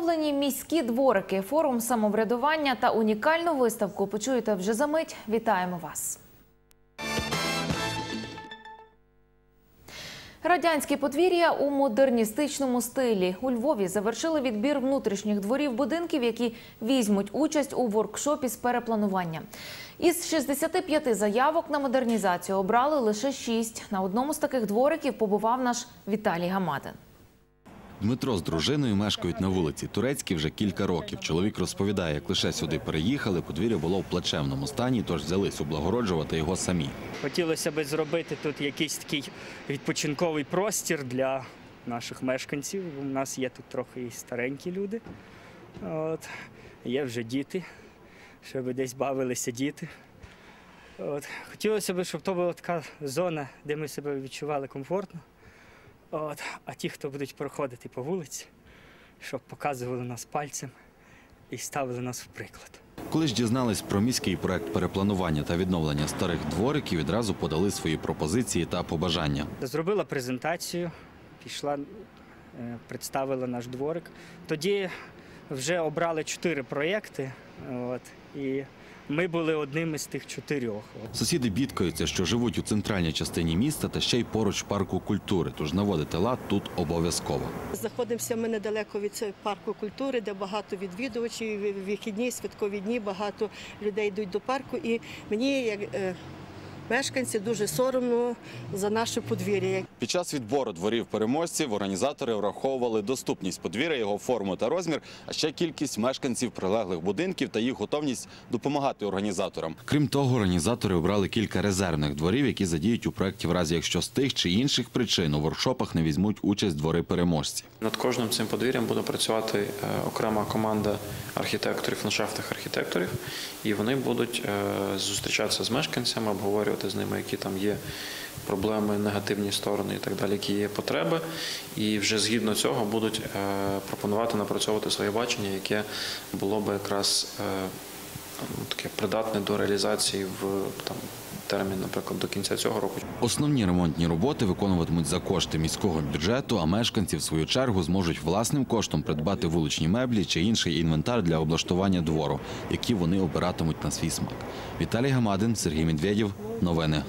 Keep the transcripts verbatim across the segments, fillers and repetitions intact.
Відновлені міські дворики, форум самоврядування та унікальну виставку почуєте вже за мить. Вітаємо вас! Радянські подвір'я у модерністичному стилі. У Львові завершили відбір внутрішніх дворів будинків, які візьмуть участь у воркшопі з перепланування. Із шістдесяти п'яти заявок на модернізацію обрали лише шість. На одному з таких двориків побував наш Віталій Гамадин. Дмитро з дружиною мешкають на вулиці Турецькій вже кілька років. Чоловік розповідає, як лише сюди переїхали, подвір'я було в плачевному стані, тож взялись облагороджувати його самі. Хотілося б зробити тут якийсь такий відпочинковий простір для наших мешканців. У нас є тут трохи і старенькі люди, от. Є вже діти, щоб десь бавилися діти. От. Хотілося б, щоб то була така зона, де ми себе відчували комфортно. От. А ті, хто будуть проходити по вулиці, щоб показували нас пальцем і ставили нас в приклад. Коли ж дізнались про міський проект перепланування та відновлення старих двориків, відразу подали свої пропозиції та побажання. Зробила презентацію, пішла, представила наш дворик. Тоді вже обрали чотири проєкти, от, і ми були одним із тих чотирьох. Сусіди бідкаються, що живуть у центральній частині міста та ще й поруч парку культури, тож наводити лад тут обов'язково. Знаходимося ми недалеко від парку культури, де багато відвідувачів, вихідні, святкові дні, багато людей йдуть до парку. І мені, як мешканці, дуже соромно за наше подвір'я. Під час відбору дворів переможців організатори враховували доступність подвір'я, його форму та розмір, а ще кількість мешканців прилеглих будинків та їх готовність допомагати організаторам. Крім того, організатори обрали кілька резервних дворів, які задіють у проєкті в разі, якщо з тих чи інших причин у воркшопах не візьмуть участь двори переможці. Над кожним цим подвір'ям буде працювати окрема команда архітекторів, ландшафтних архітекторів, і вони будуть зустрічатися з мешканцями, обговорювати з ними, які там є проблеми, негативні сторони і так далі, які є потреби. І вже згідно цього будуть пропонувати напрацьовувати своє бачення, яке було би якраз таке придатне до реалізації в там, термін, наприклад, до кінця цього року. Основні ремонтні роботи виконуватимуть за кошти міського бюджету, а мешканці, в свою чергу, зможуть власним коштом придбати вуличні меблі чи інший інвентар для облаштування двору, які вони обиратимуть на свій смак. Віталій Гамадин, Сергій Медведєв. Новини.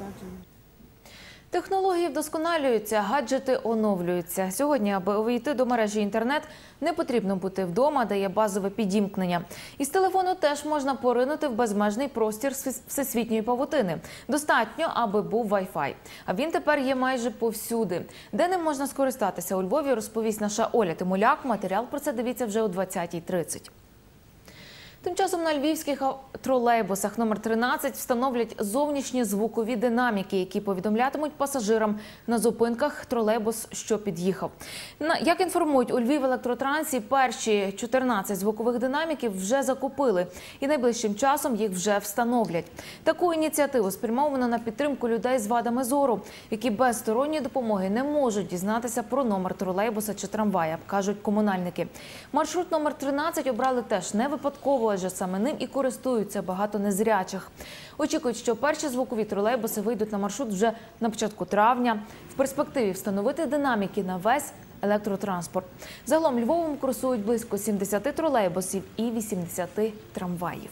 Технології вдосконалюються, гаджети оновлюються. Сьогодні, аби увійти до мережі інтернет, не потрібно бути вдома, де є базове підімкнення. Із телефону теж можна поринути в безмежний простір всесвітньої павутини. Достатньо, аби був Wi-Fi. А він тепер є майже повсюди. Де ним можна скористатися у Львові, розповість наша Оля Тимуляк. Матеріал про це дивіться вже о двадцятій тридцять. Тим часом на львівських тролейбусах номер тринадцять встановлять зовнішні звукові динаміки, які повідомлятимуть пасажирам на зупинках тролейбус, що під'їхав. Як інформують у Львівелектротрансі, перші чотирнадцять звукових динаміків вже закупили і найближчим часом їх вже встановлять. Таку ініціативу спрямовано на підтримку людей з вадами зору, які без сторонньої допомоги не можуть дізнатися про номер тролейбуса чи трамвая, кажуть комунальники. Маршрут номер тринадцять обрали теж не випадково, адже саме ним і користуються багато незрячих. Очікують, що перші звукові тролейбуси вийдуть на маршрут вже на початку травня. В перспективі встановити динаміки на весь електротранспорт. Загалом Львовом курсують близько сімдесяти тролейбусів і вісімдесяти трамваїв.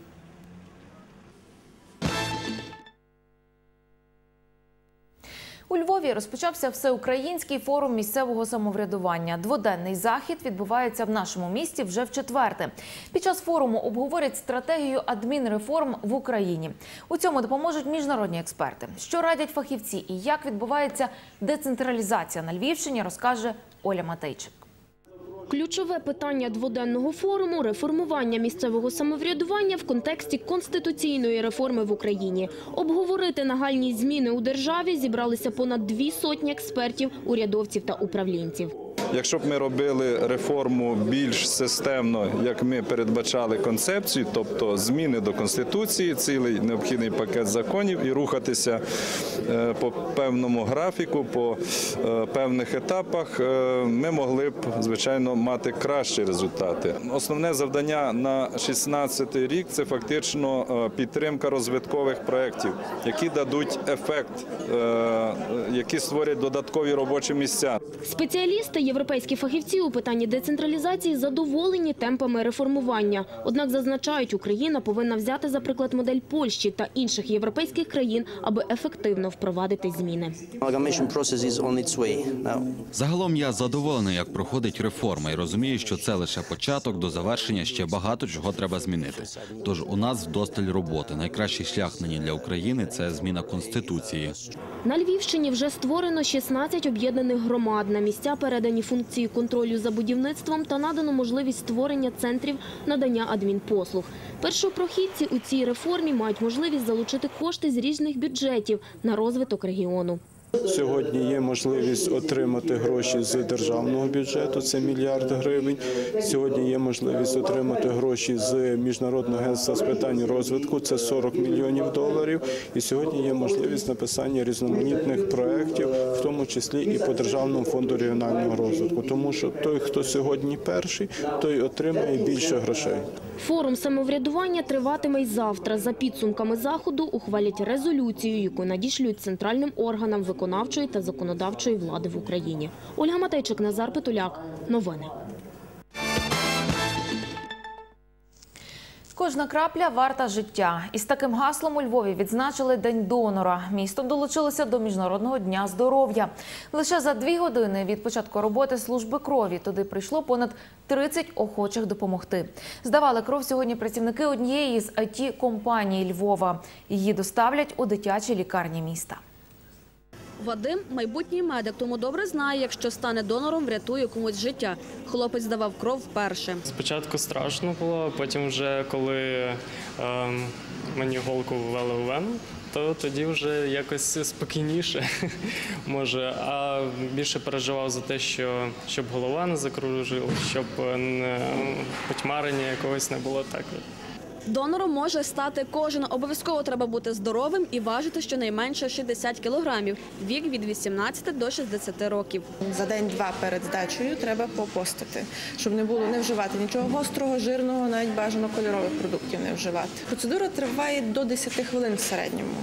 У Львові розпочався всеукраїнський форум місцевого самоврядування. Дводенний захід відбувається в нашому місті вже вчетверте. Під час форуму обговорять стратегію адмінреформ в Україні. У цьому допоможуть міжнародні експерти. Що радять фахівці і як відбувається децентралізація на Львівщині, розкаже Оля Матейчик. Ключове питання дводенного форуму – реформування місцевого самоврядування в контексті конституційної реформи в Україні. Обговорити нагальні зміни у державі зібралися понад дві сотні експертів, урядовців та управлінців. Якщо б ми робили реформу більш системно, як ми передбачали концепцію, тобто зміни до Конституції, цілий необхідний пакет законів і рухатися по певному графіку, по певних етапах, ми могли б, звичайно, мати кращі результати. Основне завдання на шістнадцятий рік – це фактично підтримка розвиткових проєктів, які дадуть ефект, які створять додаткові робочі місця. Спеціалісти Європейського Європейські фахівці у питанні децентралізації задоволені темпами реформування. Однак зазначають, Україна повинна взяти за приклад модель Польщі та інших європейських країн, аби ефективно впровадити зміни. Загалом я задоволений, як проходить реформа, і розумію, що це лише початок, до завершення ще багато чого треба змінити. Тож у нас вдосталь роботи. Найкращий шлях нині для України – це зміна Конституції. На Львівщині вже створено шістнадцять об'єднаних громад. На місця передані функції контролю за будівництвом та надано можливість створення центрів надання адмінпослуг. Першопрохідці у цій реформі мають можливість залучити кошти з різних бюджетів на розвиток регіону. Сьогодні є можливість отримати гроші з державного бюджету, це мільярд гривень. Сьогодні є можливість отримати гроші з Міжнародного агентства з питань розвитку, це сорок мільйонів доларів. І сьогодні є можливість написання різноманітних проєктів, в тому числі і по Державному фонду регіонального розвитку. Тому що той, хто сьогодні перший, той отримає більше грошей. Форум самоврядування триватиме й завтра. За підсумками заходу ухвалять резолюцію, яку надішлють центральним органам виконавчої та законодавчої влади в Україні. Ольга Матейчик, Назар Петуляк. Новини. Кожна крапля варта життя. Із таким гаслом у Львові відзначили День донора. Місто долучилося до Міжнародного дня здоров'я. Лише за дві години від початку роботи служби крові туди прийшло понад тридцять охочих допомогти. Здавали кров сьогодні працівники однієї з ай ті-компаній Львова. Її доставлять у дитячі лікарні міста. Вадим – майбутній медик, тому добре знає, якщо стане донором, врятує комусь життя. Хлопець здавав кров вперше. Спочатку страшно було, потім вже коли е, мені голку ввели у вену, то тоді вже якось спокійніше, може. А більше переживав за те, що, щоб голова не закружила, щоб не, потьмарення якогось не було так. Донором може стати кожен. Обов'язково треба бути здоровим і важити щонайменше шістдесят кілограмів. Вік від вісімнадцяти до шістдесяти років. За день-два перед здачею треба попостити, щоб не було не вживати нічого гострого, жирного, навіть бажано кольорових продуктів не вживати. Процедура триває до десяти хвилин в середньому.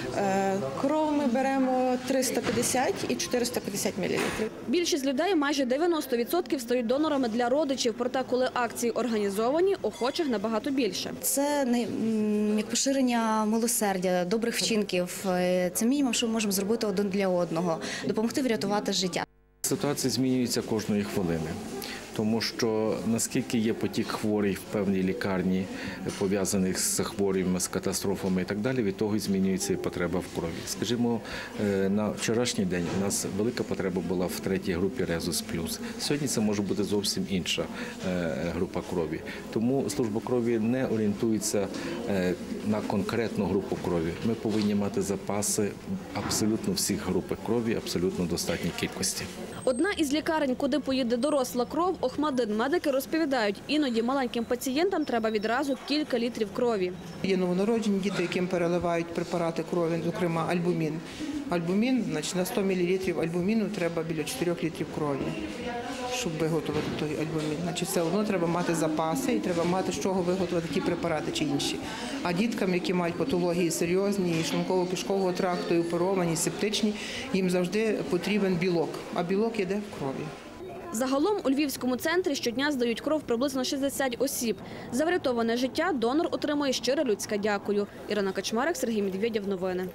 Кров ми беремо триста п'ятдесят і чотириста п'ятдесят мілілітрів. Більшість людей, майже дев'яносто відсотків, стають донорами для родичів. Проте, коли акції організовані, охочих набагато більше. Це як поширення милосердя, добрих вчинків. Це мінімум, що ми можемо зробити один для одного, допомогти врятувати життя. Ситуація змінюється кожної хвилини. Тому що наскільки є потік хворих в певній лікарні, пов'язаних з захворюваннями, з катастрофами і так далі, від того і змінюється і потреба в крові. Скажімо, на вчорашній день у нас велика потреба була в третій групі Резус плюс. Сьогодні це може бути зовсім інша група крові. Тому служба крові не орієнтується на конкретну групу крові. Ми повинні мати запаси абсолютно всіх груп крові, абсолютно достатній кількості. Одна із лікарень, куди поїде доросла кров, Охмадин. Медики розповідають, іноді маленьким пацієнтам треба відразу кілька літрів крові. Є новонароджені діти, яким переливають препарати крові, зокрема альбумін. Альбумін, значить, на сто мілілітрів альбуміну треба біля чотирьох літрів крові, щоб виготовити той альбумін. Значить, все одно треба мати запаси і треба мати, з чого виготовити ті препарати чи інші. А діткам, які мають патології серйозні, шлунково-кишкового тракту, оперовані, септичні, їм завжди потрібен білок, а білок йде в крові. Загалом у Львівському центрі щодня здають кров приблизно шістдесят осіб. За врятоване життя донор отримує щире людське дякую. Ірина Качмарик, Сергій Медведєв. Новини.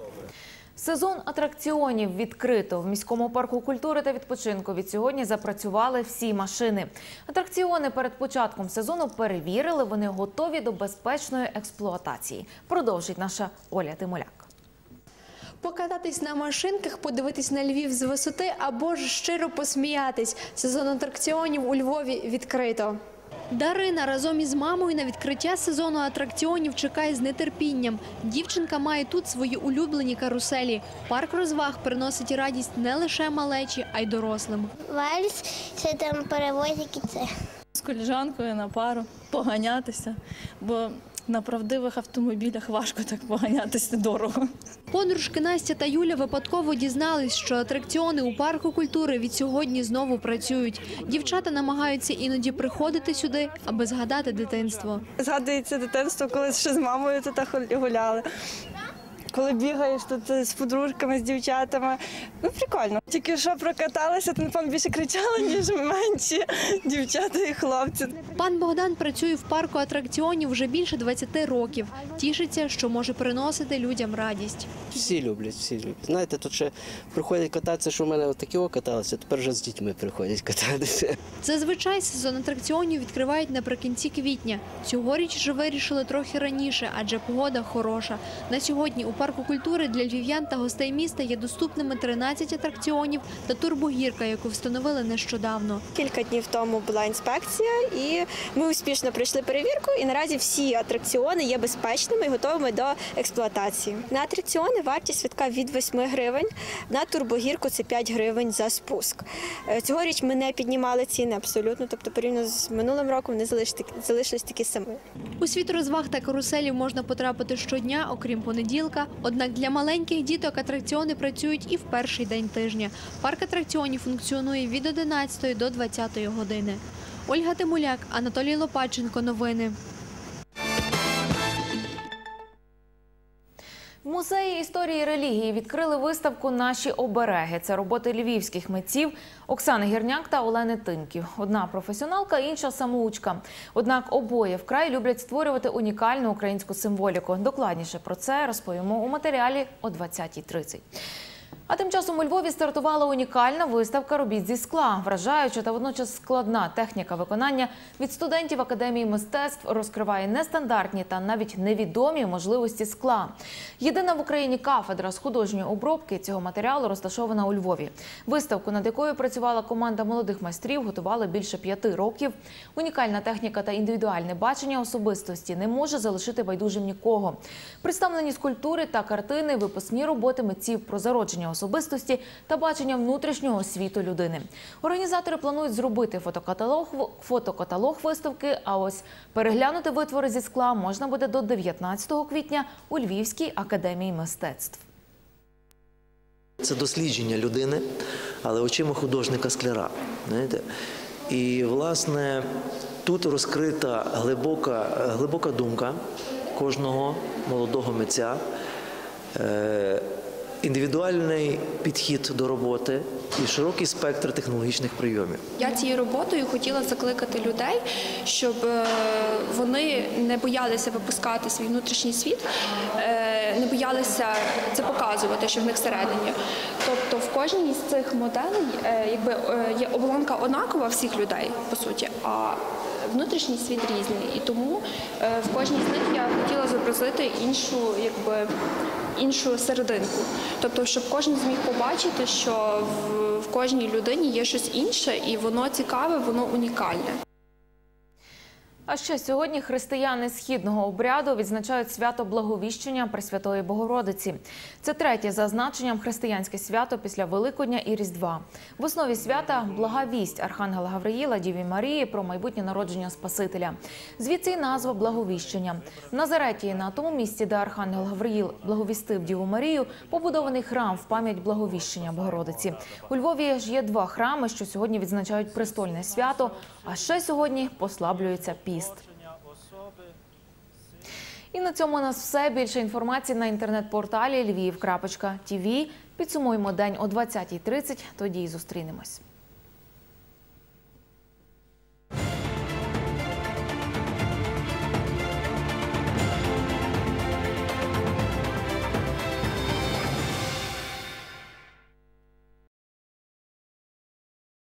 Сезон атракціонів відкрито. В міському парку культури та відпочинку від сьогодні запрацювали всі машини. Атракціони перед початком сезону перевірили, вони готові до безпечної експлуатації. Продовжить наша Оля Тимоляк. Покататись на машинках, подивитись на Львів з висоти або ж щиро посміятись. Сезон атракціонів у Львові відкрито. Дарина разом із мамою на відкриття сезону атракціонів чекає з нетерпінням. Дівчинка має тут свої улюблені каруселі. Парк розваг приносить радість не лише малечі, а й дорослим. Вальс, це там перевозики, це. З колежанкою на пару поганятися, бо на правдивих автомобілях важко так поганятися дорого. Подружки Настя та Юля випадково дізнались, що атракціони у парку культури від сьогодні знову працюють. Дівчата намагаються іноді приходити сюди, аби згадати дитинство. Згадується дитинство, коли ще з мамою тут гуляли. коли бігаєш тут з подружками, з дівчатами. Ну, прикольно. Тільки що прокаталася, то, напевно, більше кричали, ніж менші дівчата і хлопці. Пан Богдан працює в парку атракціонів вже більше двадцяти років. Тішиться, що може приносити людям радість. Всі люблять, всі люблять. Знаєте, тут ще приходять кататися, що в мене такі о каталися, тепер вже з дітьми приходять кататися. Зазвичай сезон атракціонів відкривають наприкінці квітня. Цьогоріч же вирішили трохи раніше, адже погода хороша. На сьогодні у парку культури для львів'ян та гостей міста є доступними тринадцять атракціонів та турбогірка, яку встановили нещодавно. Кілька днів тому була інспекція, і ми успішно пройшли перевірку, і наразі всі атракціони є безпечними і готовими до експлуатації. На атракціони вартість квитка від восьми гривень, на турбогірку це п'ять гривень за спуск. Цьогоріч ми не піднімали ціни абсолютно, тобто порівняно з минулим роком вони залишились такі самі. У світ розваг та каруселів можна потрапити щодня, окрім понеділка. Однак для маленьких діток атракціони працюють і в перший день тижня. Парк атракціонів функціонує від одинадцятої до двадцятої години. Ольга Тимуляк, Анатолій Лопатченко. Новини. В Музеї історії і релігії відкрили виставку «Наші обереги». Це роботи львівських митців Оксани Гірняк та Олени Тимків. Одна професіоналка, інша самоучка. Однак обоє вкрай люблять створювати унікальну українську символіку. Докладніше про це розповімо у матеріалі о двадцятій тридцять. А тим часом у Львові стартувала унікальна виставка робіт зі скла. Вражаюча та водночас складна техніка виконання від студентів Академії мистецтв розкриває нестандартні та навіть невідомі можливості скла. Єдина в Україні кафедра з художньої обробки цього матеріалу розташована у Львові. Виставку, над якою працювала команда молодих майстрів, готували більше п'яти років. Унікальна техніка та індивідуальне бачення особистості не може залишити байдужим нікого. Представлені скульптури та картини – випускні роботи митців про зародження особистості та бачення внутрішнього світу людини. Організатори планують зробити фотокаталог, фотокаталог виставки, а ось переглянути витвори зі скла можна буде до дев'ятнадцятого квітня у Львівській академії мистецтв. Це дослідження людини, але очима художника-скляра. Знаєте? І, власне, тут розкрита глибока, глибока думка кожного молодого митця, індивідуальний підхід до роботи і широкий спектр технологічних прийомів. Я цією роботою хотіла закликати людей, щоб вони не боялися випускати свій внутрішній світ, не боялися це показувати, що в них всередині. Тобто в кожній з цих моделей якби, є оболонка однакова всіх людей, по суті, а внутрішній світ різний. І тому в кожній з них я хотіла зобразити іншу, якби, іншу серединку. Тобто, щоб кожен зміг побачити, що в, в кожній людині є щось інше, і воно цікаве, воно унікальне. А ще сьогодні християни східного обряду відзначають свято Благовіщення Пресвятої Богородиці. Це третє за значенням християнське свято після Великодня і Різдва. В основі свята – блага вість Архангела Гавриїла Діві Марії про майбутнє народження Спасителя. Звідси і назва Благовіщення. В Назареті, на тому місці, де Архангел Гавриїл благовістив Діву Марію, побудований храм в пам'ять Благовіщення Богородиці. У Львові ж є два храми, що сьогодні відзначають престольне свято, а ще сьогодні послаблюється піст. І на цьому у нас все. Більше інформації на інтернет-порталі львів крапка ті ві. Підсумуємо день о двадцятій тридцять. Тоді і зустрінемось.